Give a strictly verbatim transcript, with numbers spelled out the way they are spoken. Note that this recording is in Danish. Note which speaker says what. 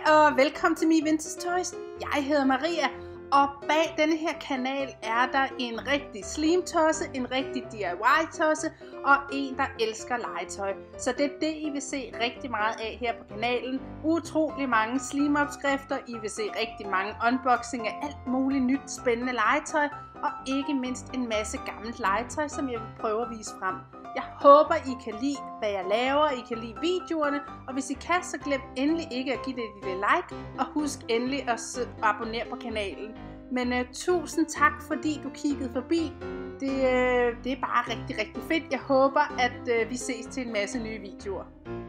Speaker 1: og velkommen til Mi Vintage Toys. Jeg hedder Maria, og bag denne her kanal er der en rigtig slimtosse, en rigtig D I Y-tosse og en, der elsker legetøj. Så det er det, I vil se rigtig meget af her på kanalen. Utrolig mange slimopskrifter, I vil se rigtig mange unboxing af alt muligt nyt spændende legetøj, og ikke mindst en masse gammelt legetøj, som jeg vil prøve at vise frem. Jeg håber, I kan lide, hvad jeg laver, I kan lide videoerne, og hvis I kan, så glem endelig ikke at give det et lille like, og husk endelig at abonnere på kanalen. Men uh, tusind tak, fordi du kiggede forbi. Det, uh, det er bare rigtig, rigtig fedt. Jeg håber, at uh, vi ses til en masse nye videoer.